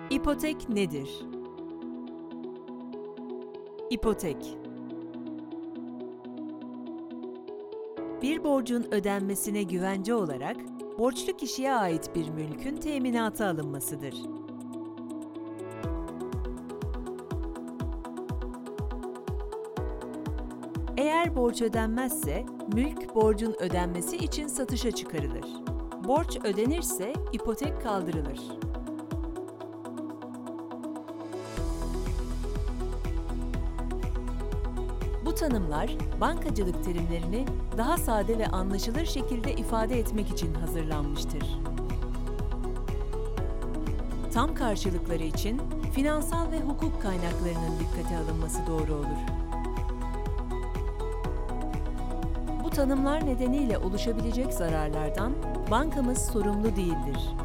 İpotek nedir? İpotek, bir borcun ödenmesine güvence olarak borçlu kişiye ait bir mülkün teminata alınmasıdır. Eğer borç ödenmezse, mülk borcun ödenmesi için satışa çıkarılır. Borç ödenirse ipotek kaldırılır. Bu tanımlar, bankacılık terimlerini daha sade ve anlaşılır şekilde ifade etmek için hazırlanmıştır. Tam karşılıkları için finansal ve hukuk kaynaklarının dikkate alınması doğru olur. Bu tanımlar nedeniyle oluşabilecek zararlardan bankamız sorumlu değildir.